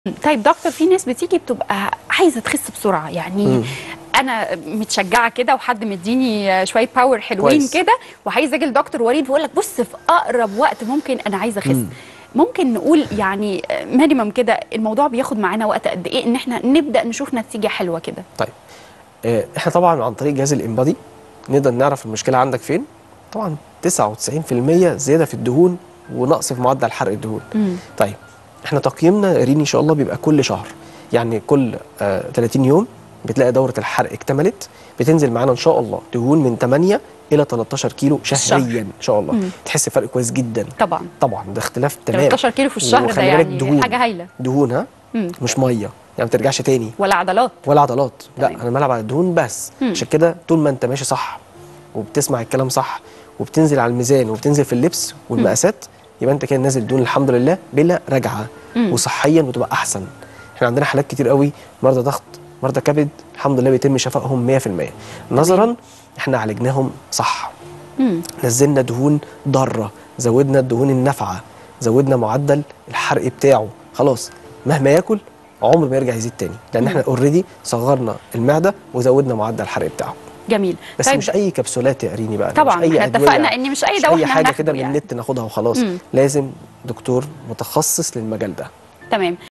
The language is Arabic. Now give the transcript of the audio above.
طيب دكتور، في ناس بتيجي بتبقى عايزه تخس بسرعه، يعني انا متشجعه كده وحد مديني شويه باور حلوين كده، وعايزه اجي لدكتور وليد ويقول لك بص في اقرب وقت ممكن انا عايزه اخس. ممكن نقول يعني مينيمم كده الموضوع بياخد معانا وقت قد ايه ان احنا نبدا نشوف نتيجه حلوه كده؟ طيب احنا طبعا عن طريق جهاز الانبادي نقدر نعرف المشكله عندك فين. طبعا 99% زياده في الدهون ونقص في معدل حرق الدهون. طيب احنا تقييمنا ريني ان شاء الله بيبقى كل شهر، يعني كل 30 يوم بتلاقي دوره الحرق اكتملت، بتنزل معانا ان شاء الله دهون من 8 الى 13 كيلو شهريا ان شاء الله. تحس فرق كويس جدا. طبعا ده اختلاف تمام. 13 كيلو في الشهر ده يعني دهون حاجه هايله. دهون مش ميه، يعني ما ترجعش تاني ولا عضلات لا، انا بلعب على الدهون بس. عشان كده طول ما انت ماشي صح وبتسمع الكلام صح وبتنزل على الميزان وبتنزل في اللبس والمقاسات، يبقى انت كده نازل دهون الحمد لله بلا رجعه، وصحيا بتبقى احسن. احنا عندنا حالات كتير قوي، مرضى ضغط، مرضى كبد، الحمد لله بيتم شفائهم 100%. نظرا احنا عالجناهم صح. نزلنا دهون ضاره، زودنا الدهون النافعه، زودنا معدل الحرق بتاعه، خلاص مهما ياكل عمر ما يرجع يزيد تاني، لان احنا اوريدي صغرنا المعده وزودنا معدل الحرق بتاعه. جميل. بس طيب مش اي كبسولات يا قريني بقى، طبعا مش اي احنا اتفقنا ان مش اي دواء احنا حاجه كده يعني من النت ناخدها وخلاص. لازم دكتور متخصص للمجال ده. تمام.